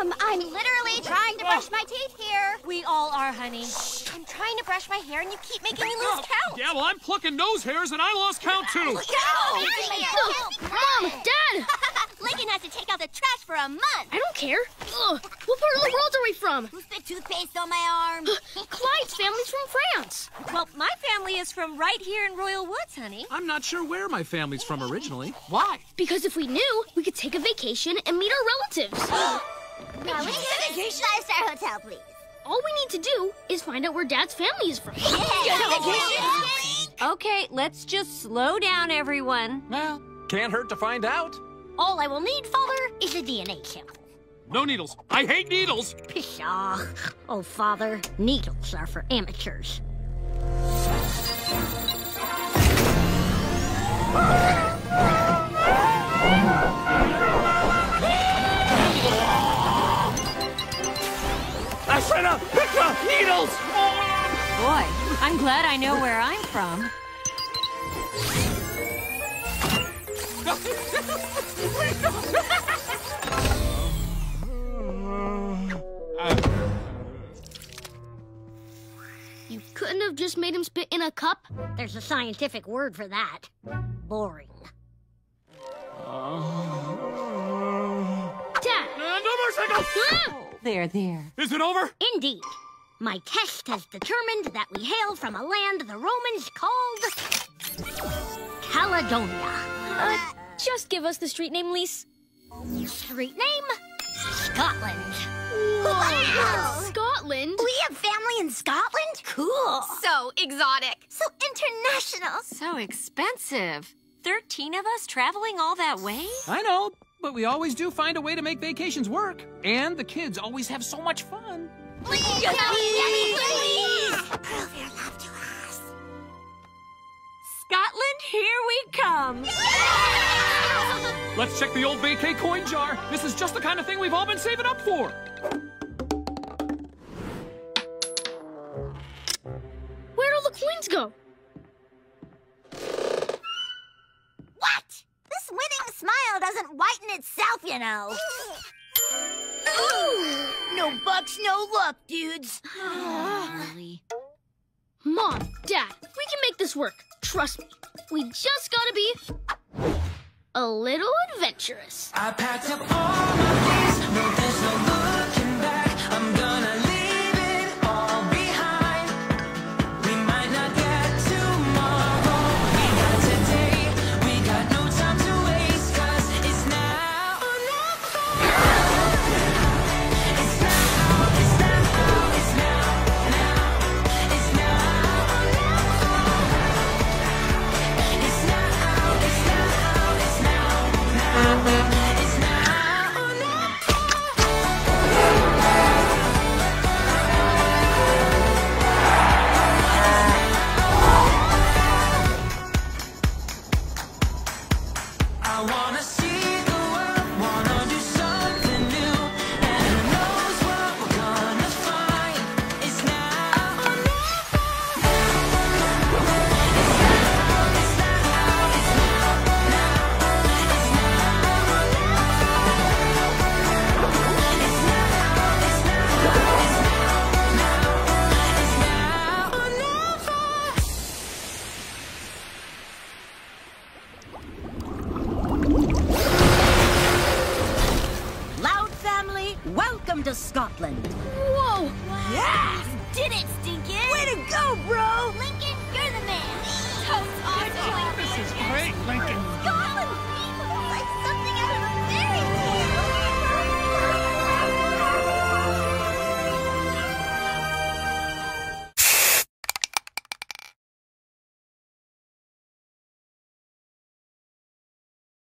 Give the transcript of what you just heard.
I'm literally trying to brush my teeth here. We all are, honey. I'm trying to brush my hair and you keep making me lose count. Yeah, well, I'm plucking nose hairs and I lost count too. Look out! Mom! Dad! Lincoln has to take out the trash for a month. I don't care. Ugh. What part of the world are we from? Who spit toothpaste on my arm? Clyde's family's from France. Well, my family is from right here in Royal Woods, honey. I'm not sure where my family's from originally. Why? Because if we knew, we could take a vacation and meet our relatives. Now, let's get a vacation. 5-star hotel, please. All we need to do is find out where Dad's family is from. Okay, let's just slow down, everyone. Well, can't hurt to find out. All I will need, Father, is a DNA sample. No needles. I hate needles. Pshaw. Oh, Father, needles are for amateurs. Ashrena, Pictra, needles! Boy, I'm glad I know where I'm from. You couldn't have just made him spit in a cup? There's a scientific word for that. Boring. Dad! No more signals! There. Is it over? Indeed. My test has determined that we hail from a land the Romans called Caledonia. Just give us the street name, Lise. Street name? Scotland. Wow! Scotland? We have family in Scotland? Cool. So exotic. So international. So expensive. 13 of us traveling all that way? I know, but we always do find a way to make vacations work. And the kids always have so much fun. Please, Daddy, please. Prove your love to us. Scotland, here we come. Let's check the old vacay coin jar. This is just the kind of thing we've all been saving up for. Where'd all the coins go? What? This winning smile doesn't whiten itself, you know. No bucks, no luck, dudes. Really? Mom, Dad, we can make this work. Trust me. We just gotta be a little adventurous. I packed up all my things, no, there's no looking back. I'm gonna leave it all behind. We might not get tomorrow. We got today, we got no time to waste, 'cause it's now or never. It's now, it's now, it's now, it's now or never. It's now, it's now, it's now, it's now or never. I wanna see the world, wanna do something new, and who knows what we're gonna find. It's now or never. It's now, it's now, it's now or never. It's now, it's now, it's now or never. Loud family, welcome to Scotland. Whoa! Yeah! Did it, Stinkin'? Way to go, bro! Lincoln, you're the man. Toast awesome. This is great, Lincoln. Scotland,